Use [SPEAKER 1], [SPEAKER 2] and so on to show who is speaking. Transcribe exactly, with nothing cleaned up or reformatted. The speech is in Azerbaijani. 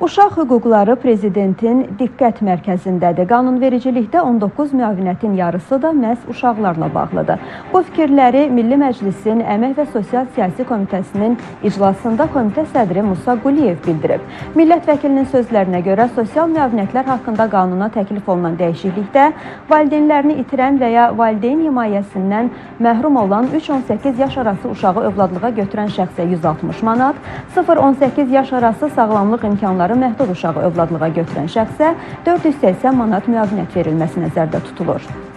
[SPEAKER 1] Uşaq hüquqları prezidentin diqqət mərkəzindədir. Qanunvericilikdə on doqquz müavinətin yarısı da məhz uşaqlarla bağlıdır. Bu fikirləri Milli Məclisin Əmək və Sosial Siyasi Komitəsinin iclasında komitə sədri Musa Quliyev bildirib. Millət vəkilinin sözlərinə görə sosial müavinətlər haqqında qanuna təklif olunan dəyişiklikdə valideynlərini itirən və ya valideyn himayəsindən məhrum olan üç on səkkiz yaş arası uşağı övladlığa götürən şəxsə yüz altmış manat, sıfır on səkkiz yaş arası sağlamlıq imkanları məhdud uşağı övladlığa götürən şəxsə dörd yüz səksən manat müavinət verilməsi nəzərdə tutulur.